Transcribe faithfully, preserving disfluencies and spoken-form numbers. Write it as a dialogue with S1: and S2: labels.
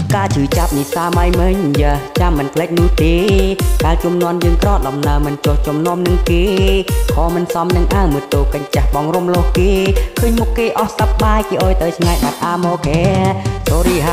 S1: ការជឿចាប់នេះសាមៃមិញយ៉ាចាំមិនផ្លេចនោះទេការជំនន់យើងក្រដំណើរមិនចុះចំណំនឹងគេខមិនសមនឹងអើមើលតោកញ្ចាស់បងរំលោះគេឃើញមុខគេអស់សប្បាយគេអើយទៅឆ្ងាយបាត់អាមកែ Sorry